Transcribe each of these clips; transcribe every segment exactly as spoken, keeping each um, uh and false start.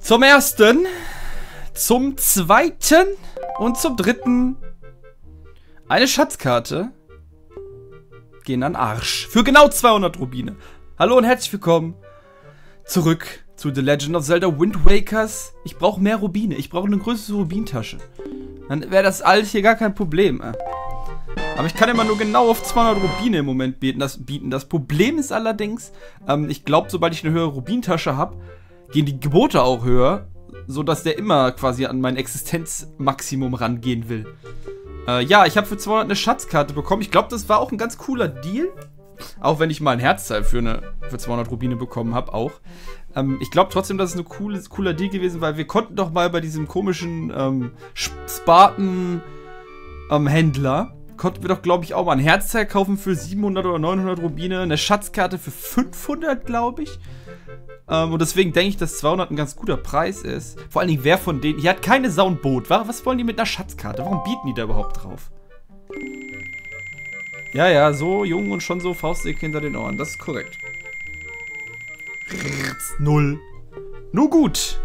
Zum ersten, zum zweiten und zum dritten eine Schatzkarte gehen an Arsch. Für genau zweihundert Rubine. Hallo und herzlich willkommen zurück zu The Legend of Zelda Wind Wakers. Ich brauche mehr Rubine. Ich brauche eine größere Rubintasche. Dann wäre das alles hier gar kein Problem. Aber ich kann immer nur genau auf zweihundert Rubine im Moment bieten. Das, bieten. Das Problem ist allerdings, ähm, ich glaube, sobald ich eine höhere Rubintasche habe, gehen die Gebote auch höher, sodass der immer quasi an mein Existenzmaximum rangehen will. Äh, ja, ich habe für zweihundert eine Schatzkarte bekommen. Ich glaube, das war auch ein ganz cooler Deal. Auch wenn ich mal ein Herzteil für, eine, für zweihundert Rubine bekommen habe, auch. Ähm, ich glaube trotzdem, dass es ein coole, cooler Deal gewesen, weil wir konnten doch mal bei diesem komischen ähm, Spartan-Händler, ähm, konnten wir doch, glaube ich, auch mal ein Herzteil kaufen für siebenhundert oder neunhundert Rubine. Eine Schatzkarte für fünfhundert, glaube ich. Ähm, und deswegen denke ich, dass zweihundert ein ganz guter Preis ist. Vor allen Dingen, wer von denen... Hier hat keine Sau ein Boot. Was wollen die mit einer Schatzkarte? Warum bieten die da überhaupt drauf? Ja, ja, so jung und schon so faustdick hinter den Ohren. Das ist korrekt. Null. Nur gut.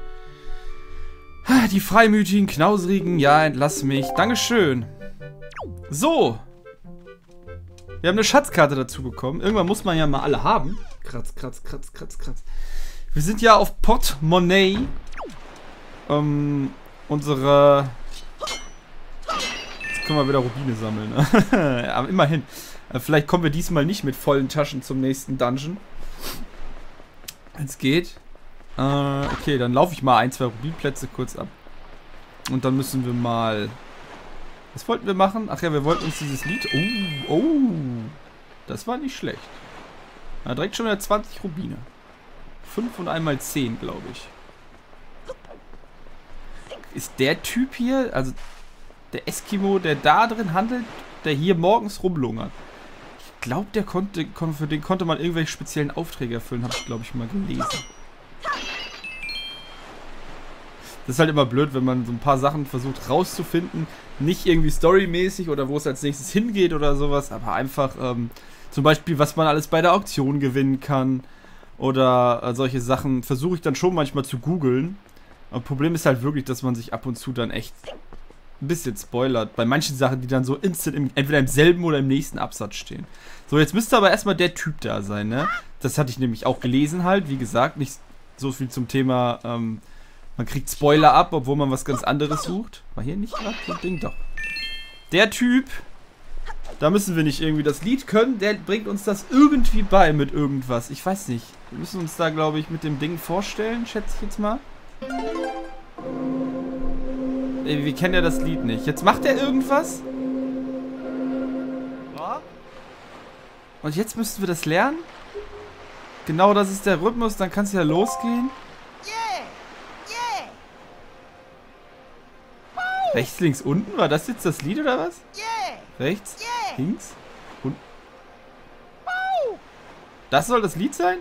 Die freimütigen, knausrigen. Ja, entlass mich. Dankeschön. So. Wir haben eine Schatzkarte dazu bekommen. Irgendwann muss man ja mal alle haben. Kratz, kratz, kratz, kratz, kratz. Wir sind ja auf Portemonnaie. Ähm, unsere... Jetzt können wir wieder Rubine sammeln. Ne? Aber immerhin. Vielleicht kommen wir diesmal nicht mit vollen Taschen zum nächsten Dungeon. Es geht. Äh, okay, dann laufe ich mal ein, zwei Rubinplätze kurz ab. Und dann müssen wir mal... Was wollten wir machen? Ach ja, wir wollten uns dieses Lied... Oh, oh. Das war nicht schlecht. Na, direkt schon wieder zwanzig Rubine. fünf und einmal zehn, glaube ich. Ist der Typ hier, also der Eskimo, der da drin handelt, der hier morgens rumlungert. Ich glaube, der konnte, für den konnte man irgendwelche speziellen Aufträge erfüllen, habe ich, glaube ich, mal gelesen. Das ist halt immer blöd, wenn man so ein paar Sachen versucht rauszufinden. Nicht irgendwie storymäßig oder wo es als nächstes hingeht oder sowas, aber einfach... Ähm, Zum Beispiel, was man alles bei der Auktion gewinnen kann. Oder äh, solche Sachen versuche ich dann schon manchmal zu googeln. Aber Problem ist halt wirklich, dass man sich ab und zu dann echt ein bisschen spoilert. Bei manchen Sachen, die dann so instant im, entweder im selben oder im nächsten Absatz stehen. So, jetzt müsste aber erstmal der Typ da sein, ne? Das hatte ich nämlich auch gelesen halt. Wie gesagt, nicht so viel zum Thema, ähm, man kriegt Spoiler ab, obwohl man was ganz anderes sucht. War hier nicht gerade so ein Ding? Doch. Der Typ... Da müssen wir nicht irgendwie das Lied können. Der bringt uns das irgendwie bei mit irgendwas. Ich weiß nicht. Wir müssen uns da, glaube ich, mit dem Ding vorstellen, schätze ich jetzt mal. Ey, wir kennen ja das Lied nicht. Jetzt macht er irgendwas. Und jetzt müssten wir das lernen. Genau, das ist der Rhythmus. Dann kann es ja losgehen. Rechts, links, unten? War das jetzt das Lied oder was? Rechts, links, unten. Das soll das Lied sein?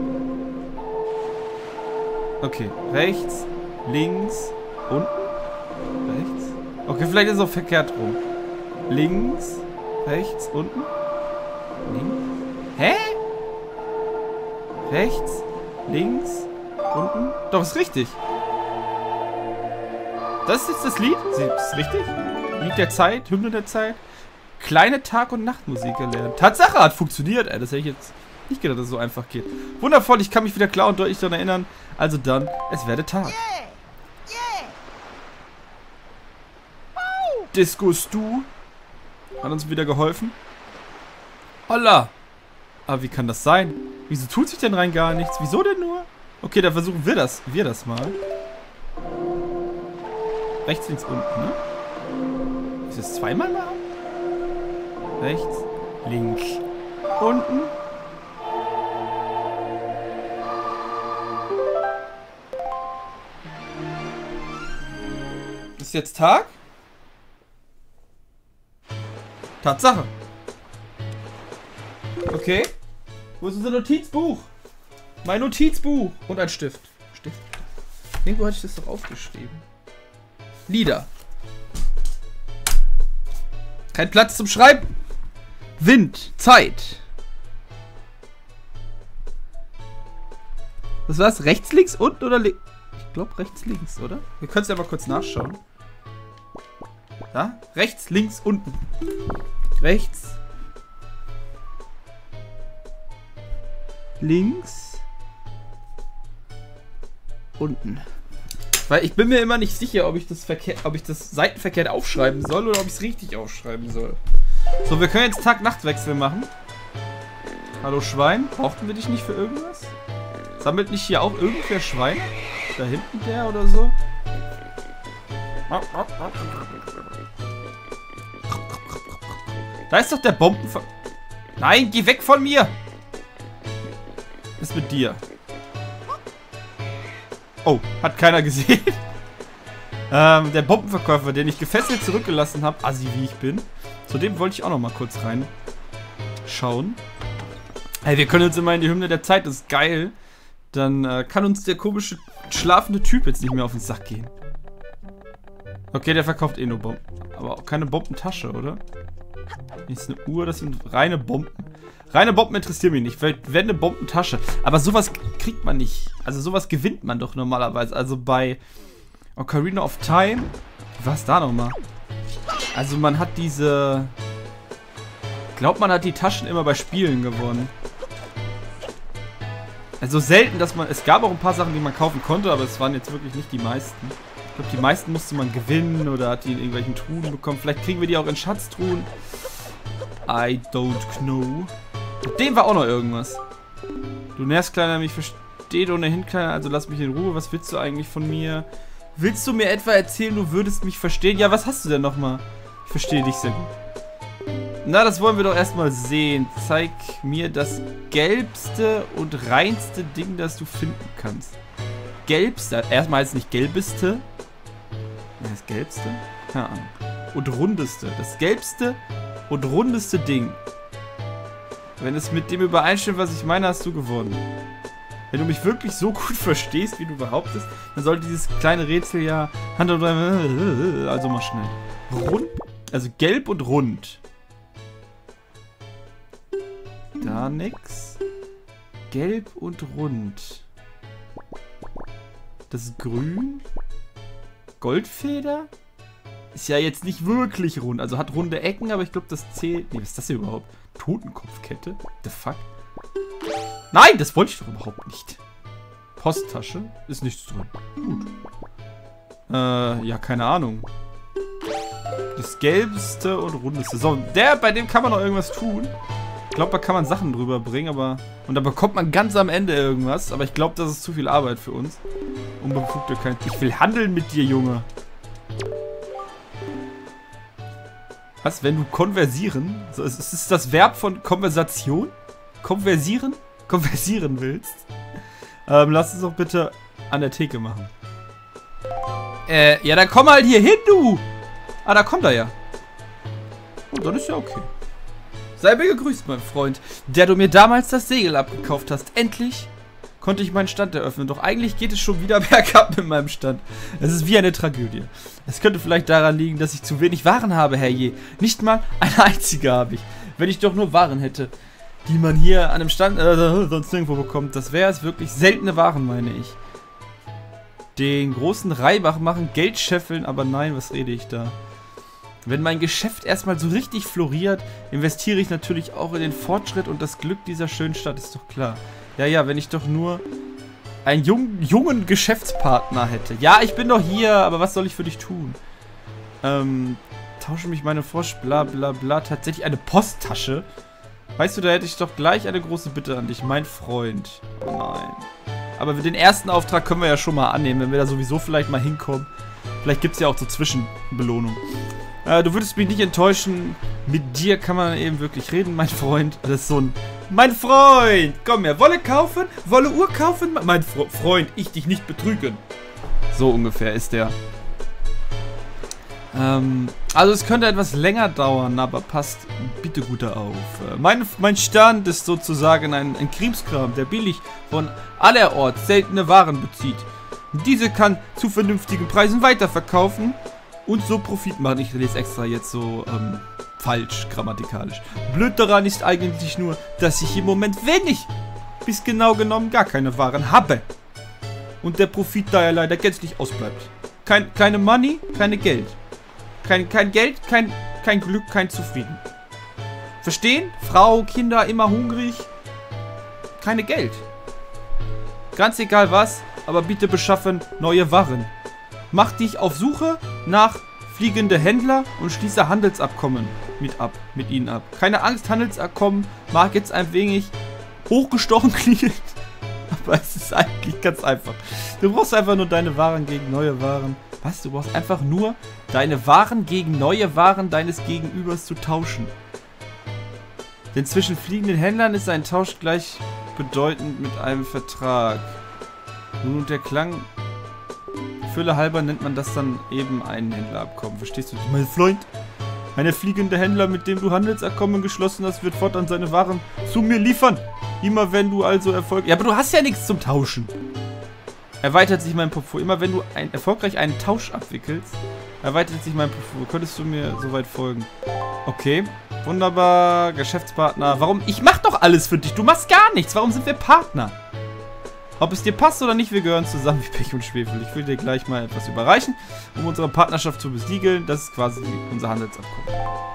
Okay, rechts, links, unten, rechts. Okay, vielleicht ist es auch verkehrt rum. Links, rechts, unten, links. Hä? Rechts, links, unten. Doch, ist richtig. Das ist jetzt das Lied? Ist das richtig? Lied der Zeit, Hymne der Zeit. Kleine Tag- und Nachtmusik erlernt. Tatsache, hat funktioniert, ey. Das hätte ich jetzt nicht gedacht, dass es so einfach geht. Wundervoll, ich kann mich wieder klar und deutlich daran erinnern. Also dann, es werde Tag. Disco Stu hat uns wieder geholfen. Holla. Aber wie kann das sein? Wieso tut sich denn rein gar nichts? Wieso denn nur? Okay, dann versuchen wir das. Wir das mal. Rechts, links, unten, ne? Ist das zweimal machen? Rechts, links, unten. Ist jetzt Tag? Tatsache. Okay. Wo ist unser Notizbuch? Mein Notizbuch. Und ein Stift. Stift. Irgendwo hatte ich das doch aufgeschrieben. Lieder. Kein Platz zum Schreiben. Wind. Zeit. Was war's? Rechts, links, unten oder links? glaube rechts, links, oder? Wir können es ja mal kurz nachschauen. Ja? Rechts, links, unten. Rechts. Links. Unten. Weil ich bin mir immer nicht sicher, ob ich das verkehrt, ob ich das seitenverkehrt aufschreiben soll oder ob ich es richtig aufschreiben soll. So, wir können jetzt Tag-Nacht-Wechsel machen. Hallo Schwein, brauchten wir dich nicht für irgendwas? Sammelt nicht hier auch irgendwer Schwein? Da hinten der oder so? Da ist doch der Bombenver... Nein, geh weg von mir! Was ist mit dir? Oh, hat keiner gesehen. ähm, der Bombenverkäufer, den ich gefesselt zurückgelassen habe, assi wie ich bin. Zu dem wollte ich auch noch mal kurz reinschauen. Hey, wir können uns immer in die Hymne der Zeit, das ist geil. Dann äh, kann uns der komische, schlafende Typ jetzt nicht mehr auf den Sack gehen. Okay, der verkauft eh nur Bomben. Aber auch keine Bombentasche, oder? Das ist eine Uhr, das sind reine Bomben. Reine Bomben interessieren mich nicht. Wenn eine Bombentasche. Aber sowas kriegt man nicht. Also sowas gewinnt man doch normalerweise. Also bei Ocarina of Time. Was da nochmal? Also man hat diese... Ich glaube, man hat die Taschen immer bei Spielen gewonnen. Also selten, dass man... Es gab auch ein paar Sachen, die man kaufen konnte, aber es waren jetzt wirklich nicht die meisten. Ich glaube, die meisten musste man gewinnen oder hat die in irgendwelchen Truhen bekommen. Vielleicht kriegen wir die auch in Schatztruhen. I don't know. Mit dem war auch noch irgendwas. Du nervst, Kleiner, mich versteht ohnehin, Kleiner, also lass mich in Ruhe. Was willst du eigentlich von mir? Willst du mir etwa erzählen, du würdest mich verstehen? Ja, was hast du denn nochmal? Ich verstehe dich sehr gut. Na, das wollen wir doch erstmal sehen. Zeig mir das gelbste und reinste Ding, das du finden kannst. Gelbste. Erstmal heißt es nicht gelbeste. Das gelbste? Keine Ahnung. Und rundeste. Das gelbste und rundeste Ding. Wenn es mit dem übereinstimmt, was ich meine, hast du gewonnen. Wenn du mich wirklich so gut verstehst, wie du behauptest, dann sollte dieses kleine Rätsel ja Hand und also mal schnell. Rund, also gelb und rund. Da nix. Gelb und rund. Das ist grün. Goldfeder? Ist ja jetzt nicht wirklich rund. Also hat runde Ecken, aber ich glaube, das zählt. Nee, was ist das hier überhaupt? Totenkopfkette? The fuck? Nein, das wollte ich doch überhaupt nicht. Posttasche? Ist nichts drin. Gut. Äh, ja, keine Ahnung. Das gelbste und rundeste. So, der, bei dem kann man noch irgendwas tun. Ich glaube, da kann man Sachen drüber bringen, aber... Und da bekommt man ganz am Ende irgendwas. Aber ich glaube, das ist zu viel Arbeit für uns. Unbefugte kein... Ich will handeln mit dir, Junge. Was, wenn du konversieren? So, ist, ist das Verb von Konversation? Konversieren? Konversieren willst? Ähm, lass es doch bitte an der Theke machen. Äh, ja, dann komm halt hier hin, du! Ah, da kommt er ja. Oh, dann ist ja okay. Sei mir gegrüßt, mein Freund, der du mir damals das Segel abgekauft hast. Endlich konnte ich meinen Stand eröffnen. Doch eigentlich geht es schon wieder bergab mit meinem Stand. Es ist wie eine Tragödie. Es könnte vielleicht daran liegen, dass ich zu wenig Waren habe, Herrje. Nicht mal eine einzige habe ich. Wenn ich doch nur Waren hätte, die man hier an einem Stand äh, sonst nirgendwo bekommt. Das wäre es wirklich. Seltene Waren, meine ich. Den großen Reibach machen, Geld scheffeln, aber nein, was rede ich da? Wenn mein Geschäft erstmal so richtig floriert, investiere ich natürlich auch in den Fortschritt und das Glück dieser schönen Stadt, ist doch klar. Ja, ja, wenn ich doch nur einen jungen, jungen Geschäftspartner hätte. Ja, ich bin doch hier, aber was soll ich für dich tun? Ähm, tausche mich meine Frosch, bla bla bla. Tatsächlich eine Posttasche? Weißt du, da hätte ich doch gleich eine große Bitte an dich, mein Freund. Oh nein. Aber den ersten Auftrag können wir ja schon mal annehmen, wenn wir da sowieso vielleicht mal hinkommen. Vielleicht gibt es ja auch so Zwischenbelohnungen. Äh, du würdest mich nicht enttäuschen. Mit dir kann man eben wirklich reden, mein Freund. Das ist so ein... Mein Freund! Komm her, Wolle kaufen? Wolle Uhr kaufen? Mein Fre Freund, ich dich nicht betrügen. So ungefähr ist der. Ähm, also es könnte etwas länger dauern, aber passt bitte gut auf. Äh, mein, mein Stand ist sozusagen ein, ein Krimskram, der billig von allerorts seltene Waren bezieht. Diese kann zu vernünftigen Preisen weiterverkaufen und so Profit machen. Ich lese extra jetzt so ähm, falsch grammatikalisch. Blöd daran ist eigentlich nur, dass ich im Moment wenig bis genau genommen gar keine Waren habe. und der Profit da ja leider gänzlich ausbleibt. Kein, keine Money, keine Geld. Kein, kein Geld, kein, kein Glück, kein Zufrieden. Verstehen? Frau, Kinder, immer hungrig. Keine Geld. Ganz egal was, aber bitte beschaffen neue Waren. Mach dich auf Suche nach fliegende Händler und schließe Handelsabkommen mit ab, mit ihnen ab. Keine Angst, Handelsabkommen mag jetzt ein wenig hochgestochen klingen, aber es ist eigentlich ganz einfach. Du brauchst einfach nur deine Waren gegen neue Waren. Was? Du brauchst einfach nur deine Waren gegen neue Waren deines Gegenübers zu tauschen. Denn zwischen fliegenden Händlern ist ein Tausch gleichbedeutend mit einem Vertrag. Nun und der Klang... Fülle halber nennt man das dann eben ein Händlerabkommen. Verstehst du? Mein Freund, ein fliegender Händler, mit dem du Handelsabkommen geschlossen hast, wird fortan seine Waren zu mir liefern. Immer wenn du also Erfolg... Ja, aber du hast ja nichts zum Tauschen. Erweitert sich mein Portfolio. Immer wenn du ein, erfolgreich einen Tausch abwickelst, erweitert sich mein Portfolio. Könntest du mir soweit folgen? Okay. Wunderbar. Geschäftspartner. Warum? Ich mach doch alles für dich. Du machst gar nichts. Warum sind wir Partner? Ob es dir passt oder nicht, wir gehören zusammen wie Pech und Schwefel. Ich will dir gleich mal etwas überreichen, um unsere Partnerschaft zu besiegeln. Das ist quasi unser Handelsabkommen.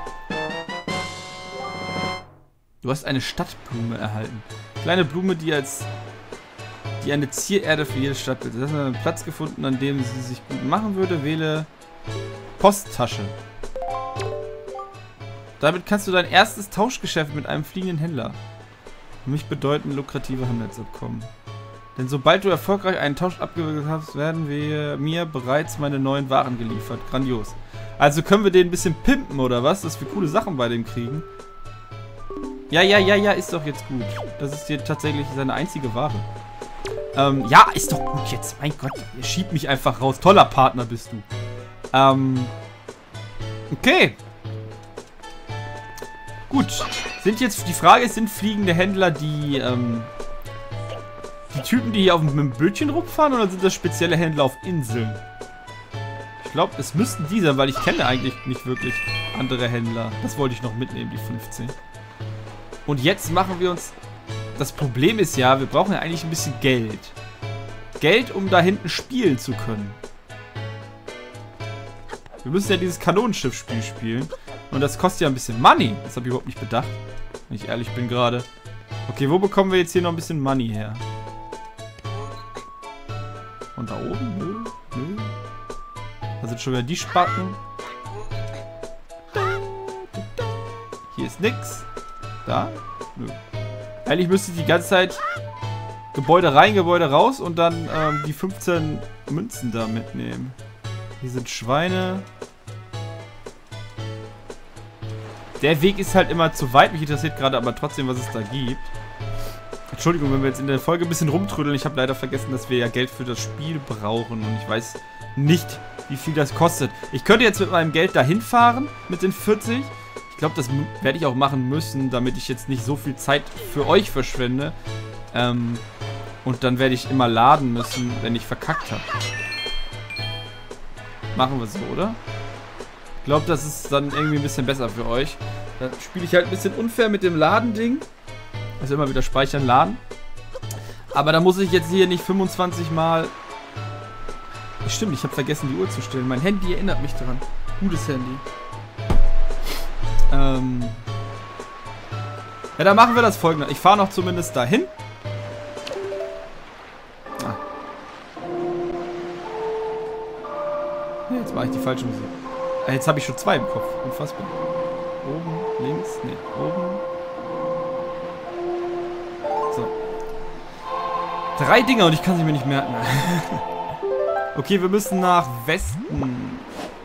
Du hast eine Stadtblume erhalten. Kleine Blume, die als die eine Ziererde für jede Stadt bildet. Du hast einen Platz gefunden, an dem sie sich gut machen würde. Wähle Posttasche. Damit kannst du dein erstes Tauschgeschäft mit einem fliegenden Händler. Für mich bedeuten lukrative Handelsabkommen. Denn sobald du erfolgreich einen Tausch abgewickelt hast, werden wir mir bereits meine neuen Waren geliefert. Grandios. Also können wir den ein bisschen pimpen, oder was? Dass wir coole Sachen bei dem kriegen. Ja, ja, ja, ja, ist doch jetzt gut. Das ist hier tatsächlich seine einzige Ware. Ähm, ja, ist doch gut jetzt. Mein Gott, ihr schiebt mich einfach raus. Toller Partner bist du. Ähm, okay. Gut. Sind jetzt, die Frage ist, sind fliegende Händler die, ähm... die Typen, die hier auf dem Bötchen rumfahren, oder sind das spezielle Händler auf Inseln? Ich glaube, es müssten die sein, weil ich kenne eigentlich nicht wirklich andere Händler. Das wollte ich noch mitnehmen, die fünfzehn. Und jetzt machen wir uns... Das Problem ist ja, wir brauchen ja eigentlich ein bisschen Geld. Geld, um da hinten spielen zu können. Wir müssen ja dieses Kanonenschiff-Spiel spielen. Und das kostet ja ein bisschen Money. Das habe ich überhaupt nicht bedacht. Wenn ich ehrlich bin gerade. Okay, wo bekommen wir jetzt hier noch ein bisschen Money her? Und da oben? Nö, nö. Da sind schon wieder die Spacken. Hier ist nix. Da? Nö. Eigentlich müsste ich die ganze Zeit Gebäude rein, Gebäude raus und dann ähm, die fünfzehn Münzen da mitnehmen. Hier sind Schweine. Der Weg ist halt immer zu weit. Mich interessiert gerade aber trotzdem, was es da gibt. Entschuldigung, wenn wir jetzt in der Folge ein bisschen rumtrödeln. Ich habe leider vergessen, dass wir ja Geld für das Spiel brauchen. Und ich weiß nicht, wie viel das kostet. Ich könnte jetzt mit meinem Geld dahin fahren, mit den vierzig. Ich glaube, das werde ich auch machen müssen, damit ich jetzt nicht so viel Zeit für euch verschwende. Ähm, und dann werde ich immer laden müssen, wenn ich verkackt habe. Machen wir so, oder? Ich glaube, das ist dann irgendwie ein bisschen besser für euch. Dann spiele ich halt ein bisschen unfair mit dem Ladending. Also immer wieder speichern, laden. Aber da muss ich jetzt hier nicht fünfundzwanzig Mal... Stimmt, ich habe vergessen, die Uhr zu stellen. Mein Handy erinnert mich daran. Gutes Handy. Ähm... Ja, dann machen wir das folgende. Ich fahre noch zumindest dahin. Ah. Nee, jetzt mache ich die falsche Musik. Ah, jetzt habe ich schon zwei im Kopf. Unfassbar. Oben, links, nee, oben. So. Drei Dinger und ich kann sie mir nicht merken. Okay, wir müssen nach Westen.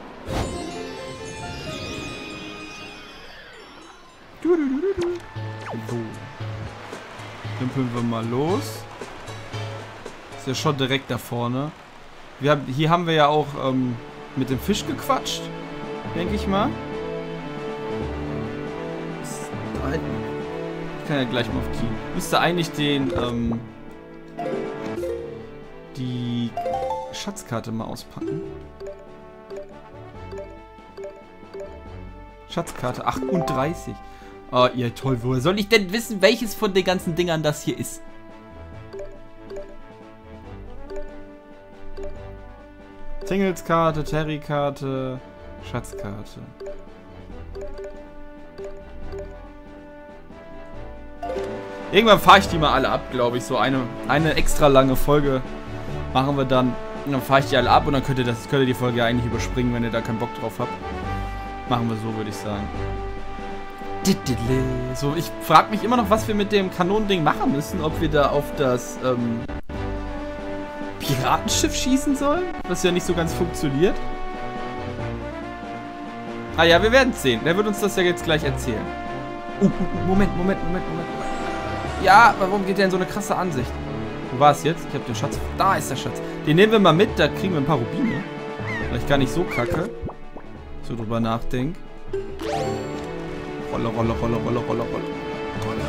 So. Dümpeln wir mal los. Ist ja schon direkt da vorne. Wir haben, hier haben wir ja auch ähm, mit dem Fisch gequatscht. Denke ich mal. Ich kann ja gleich mal auf die. Müsste eigentlich den, ähm, die Schatzkarte mal auspacken. Schatzkarte achtunddreißig. Oh, ja toll. Woher soll ich denn wissen, welches von den ganzen Dingern das hier ist? Tingles-Karte, Terry-Karte, Schatzkarte. Irgendwann fahre ich die mal alle ab, glaube ich. So eine, eine extra lange Folge machen wir dann. Und dann fahre ich die alle ab und dann könnt ihr, das, könnt ihr die Folge ja eigentlich überspringen, wenn ihr da keinen Bock drauf habt. Machen wir so, würde ich sagen. So, ich frage mich immer noch, was wir mit dem Kanonending machen müssen. Ob wir da auf das ähm, Piratenschiff schießen sollen, was ja nicht so ganz funktioniert. Ah ja, wir werden es sehen. Der wird uns das ja jetzt gleich erzählen. Uh, uh, uh, Moment, Moment, Moment, Moment. Ja, warum geht der in so eine krasse Ansicht? Wo war es jetzt? Ich habe den Schatz. Da ist der Schatz. Den nehmen wir mal mit, da kriegen wir ein paar Rubine. Vielleicht gar nicht so kacke. So drüber nachdenken. Rolle, Rolle, Rolle, Rolle, Rolle, Rolle. Rolle.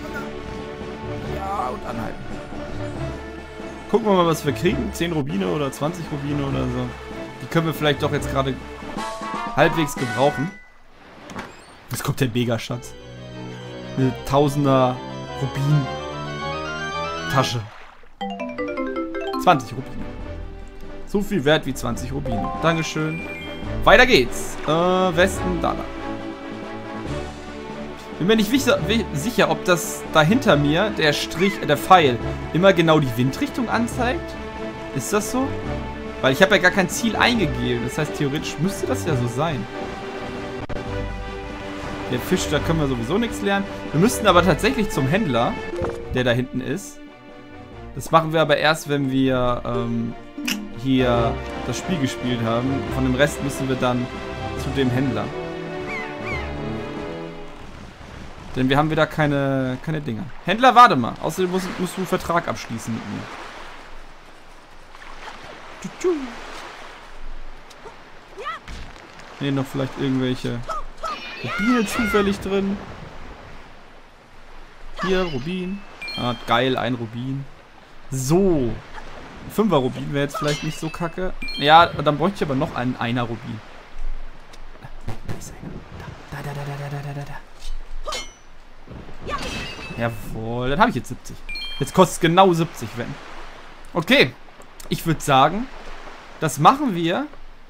Ja, und anhalten. Gucken wir mal, was wir kriegen. zehn Rubine oder zwanzig Rubine oder so. Die können wir vielleicht doch jetzt gerade halbwegs gebrauchen. Jetzt kommt der Mega-Schatz. Eine Tausender Rubin-Tasche. zwanzig Rubine. So viel wert wie zwanzig Rubine. Dankeschön. Weiter geht's. Äh, Westen, da lang. Bin mir nicht sicher, ob das da hinter mir, der Strich, äh, der Pfeil, immer genau die Windrichtung anzeigt. Ist das so? Weil ich habe ja gar kein Ziel eingegeben. Das heißt, theoretisch müsste das ja so sein. Der Fisch, da können wir sowieso nichts lernen. Wir müssten aber tatsächlich zum Händler, der da hinten ist. Das machen wir aber erst, wenn wir ähm, hier das Spiel gespielt haben. Von dem Rest müssen wir dann zu dem Händler. Denn wir haben wieder keine, keine Dinger. Händler, warte mal. Außerdem musst, musst du einen Vertrag abschließen mit mir. Hier noch vielleicht irgendwelche Rubine zufällig drin. Hier, Rubin. Ah, geil, ein Rubin. So. Ein Fünfer Rubin wäre jetzt vielleicht nicht so kacke. Ja, dann bräuchte ich aber noch einen Einer Rubin. Da ist einer. Da, da, da, da, da, da, da, da. Jawohl, dann habe ich jetzt siebzig. Jetzt kostet es genau siebzig, wenn. Okay. Ich würde sagen, das machen wir.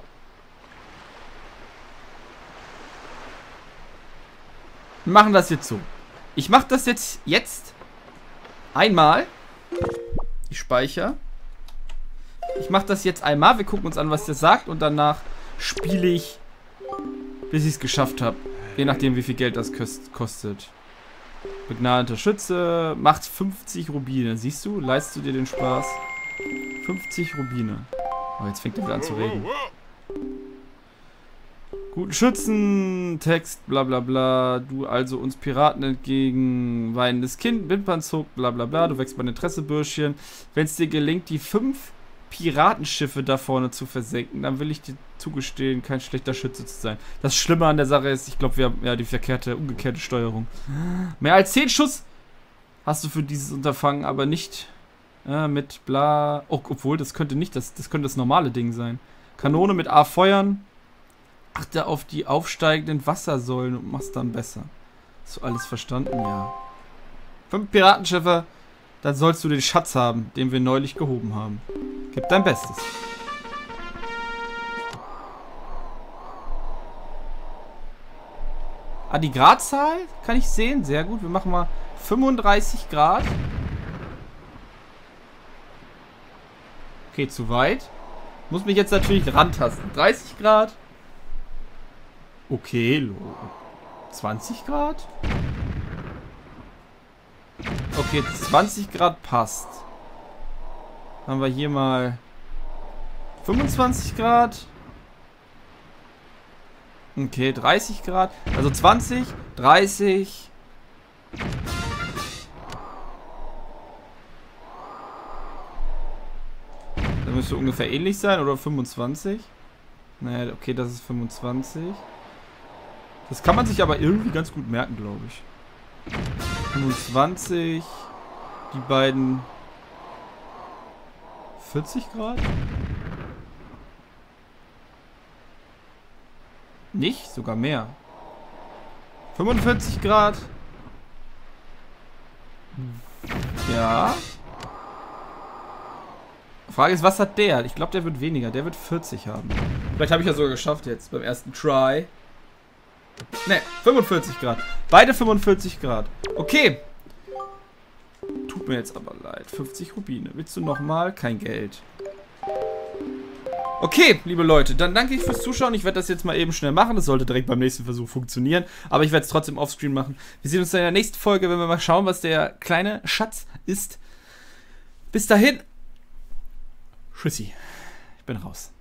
Wir machen das jetzt so. Ich mache das jetzt, jetzt einmal. Ich speichere. Ich mache das jetzt einmal. Wir gucken uns an, was der sagt. Und danach spiele ich, bis ich es geschafft habe. Je nachdem, wie viel Geld das kostet. Begnadeter Schütze. Macht fünfzig Rubine. Siehst du? Leistest du dir den Spaß? fünfzig Rubine. Oh, jetzt fängt er wieder an zu reden. Guten Schützen, Text, bla bla bla. Du also uns Piraten entgegen. Weinendes Kind, Wimpernzug, bla bla bla. Du wächst mein Interesse, Bürschchen. Wenn es dir gelingt, die fünf Piratenschiffe da vorne zu versenken, dann will ich dir zugestehen, kein schlechter Schütze zu sein. Das Schlimme an der Sache ist, ich glaube, wir haben ja die verkehrte, umgekehrte Steuerung. Mehr als zehn Schuss hast du für dieses Unterfangen, aber nicht äh, mit bla. Oh, obwohl, das könnte nicht, das, das könnte das normale Ding sein. Kanone mit A feuern. Achte auf die aufsteigenden Wassersäulen und mach's dann besser. Hast du alles verstanden? Ja. Fünf Piratenschiffe, dann sollst du den Schatz haben, den wir neulich gehoben haben. Gib dein Bestes. Ah, die Gradzahl kann ich sehen. Sehr gut. Wir machen mal fünfunddreißig Grad. Okay, zu weit. Muss mich jetzt natürlich rantasten. dreißig Grad. Okay, zwanzig Grad. Okay, zwanzig Grad passt. Haben wir hier mal fünfundzwanzig Grad. Okay, dreißig Grad. Also zwanzig, dreißig. Da müsste ungefähr ähnlich sein, oder fünfundzwanzig. Naja, okay, das ist fünfundzwanzig. Das kann man sich aber irgendwie ganz gut merken, glaube ich. fünfundzwanzig. Die beiden vierzig Grad? Nicht? Sogar mehr. fünfundvierzig Grad. Ja. Frage ist, was hat der? Ich glaube, der wird weniger. Der wird vierzig haben. Vielleicht habe ich ja sogar geschafft jetzt beim ersten Try. Ne, fünfundvierzig Grad. Beide fünfundvierzig Grad. Okay. Tut mir jetzt aber leid. fünfzig Rubine. Willst du nochmal? Kein Geld. Okay, liebe Leute, dann danke ich fürs Zuschauen. Ich werde das jetzt mal eben schnell machen. Das sollte direkt beim nächsten Versuch funktionieren. Aber ich werde es trotzdem offscreen machen. Wir sehen uns dann in der nächsten Folge, wenn wir mal schauen, was der kleine Schatz ist. Bis dahin. Tschüssi. Ich bin raus.